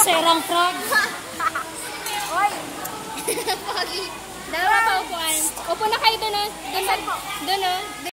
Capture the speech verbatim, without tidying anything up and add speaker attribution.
Speaker 1: Serang frog.
Speaker 2: Oy!
Speaker 1: Dalawa pa upuan. Upo na kayo doon, doon, doon,